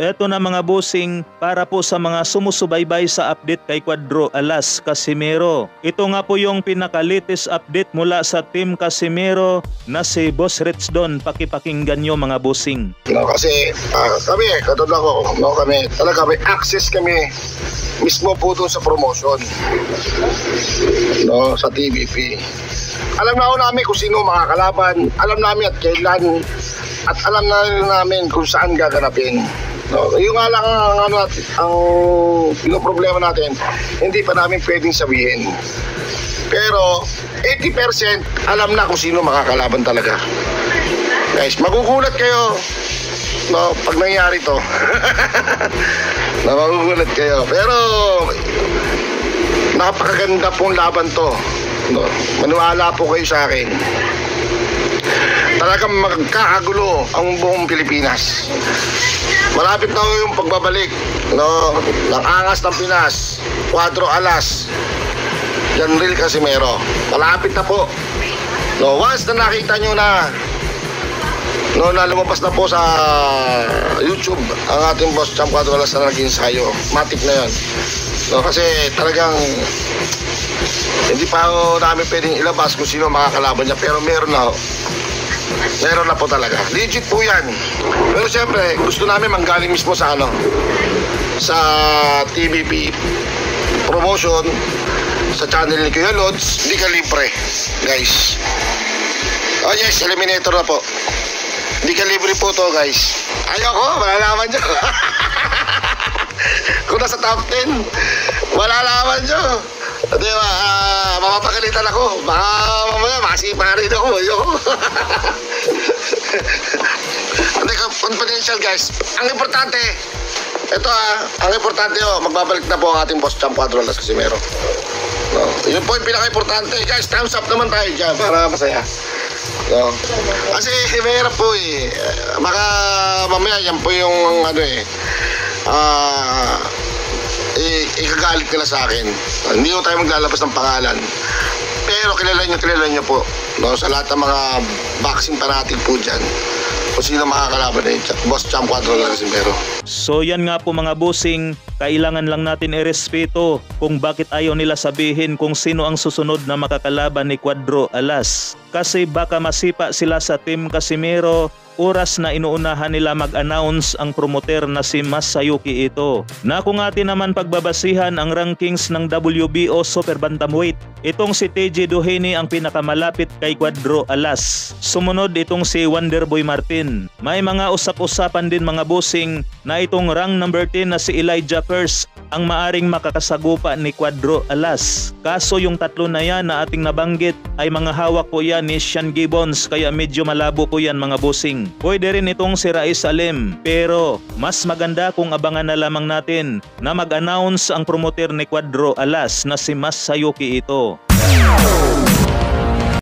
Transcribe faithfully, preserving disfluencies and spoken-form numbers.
eto na mga bossing, para po sa mga sumusubaybay sa update kay Cuadro Alas Casimero. Ito nga po yung pinaka-latest update mula sa Team Casimero na si Boss Rich Don. Pakipakinggan nyo mga bossing. No, kasi uh, kami, katulad ako, no, kami, talaga may access kami mismo po doon sa promotion, no, sa T V P. Alam na ho namin kung sino makakalaban, alam namin at kailan, at alam na rin namin kung saan gaganapin. No, yung nga lang ang, ano, ang yung problema natin, hindi pa namin pwedeng sabihin. Pero eighty percent alam na kung sino makakalaban talaga. Guys, magugulat kayo, no, pag nangyari to. Na magugulat kayo. Pero napakaganda pong laban to. No, maniwala po kayo sa akin. Talagang magkakagulo ang buong Pilipinas. Malapit na yung pagbabalik, no, ng angas ng Pinas, Cuadro Alas, Janril Casimero. Malapit na po. No, once na nakita nyo na, no, na lumabas na po sa YouTube ang ating Boss Champ Cuadro Alas na nag-ensayo, matik na yan. No, kasi talagang hindi pa ho namin pwedeng ilabas kung sino makakalaban niya, pero meron na ho. Meron na po talaga. Legit po yan. Pero siyempre, gusto namin manggaling mismo sa ano, sa T V P promotion, sa channel ni Kuya Lods. Hindi ka libre, guys. Oh yes, eliminator na po. Hindi ka libre po to, guys. Ayoko, malalaman nyo. Kung nasa top ten, malalaman nyo. Di ba, uh, mapapagalitan ako. Baka mamaya masipa rin ako. Hindi, confidential guys. Ang importante, ito ah, ang importante oh, magbabalik na po ang ating Boss Champ Cuadro Alas Casimero. No, yun po yung pinaka-importante. Guys, thumbs up naman tayo dyan para masaya. No. Kasi mahirap po eh. Baka mamaya yan po yung ano eh. Ah... Uh, I ikagalit nila sa akin. Hindi ko tayo maglalabas ng pangalan. Pero kilala nyo, kilala nyo po, no, sa lahat ng mga boxing fanatic po dyan, kung sino makakalaban eh, Boss Champ Cuadro Alas Casimero. So yan nga po mga bossing, kailangan lang natin irespeto kung bakit ayaw nila sabihin kung sino ang susunod na makakalaban ni Cuadro Alas. Kasi baka masipa sila sa Team Casimero oras na inuunahan nila mag-announce ang promoter na si Masayuki Ito. Na kung atin naman pagbabasihan ang rankings ng W B O Super Bantamweight, itong si T J Doheny ang pinakamalapit kay Cuadro Alas. Sumunod itong si Wonderboy Martin. May mga usap-usapan din mga bossing na itong rank number ten na si Elijah Curse ang maaring makakasagupa ni Cuadro Alas. Kaso yung tatlo na yan na ating nabanggit ay mga hawak po yan ni Sean Gibbons, kaya medyo malabo po yan mga bossing. Pwede rin itong si Rais Salim, pero mas maganda kung abangan na lamang natin na mag-announce ang promoter ni Cuadro Alas na si Masayuki Ito.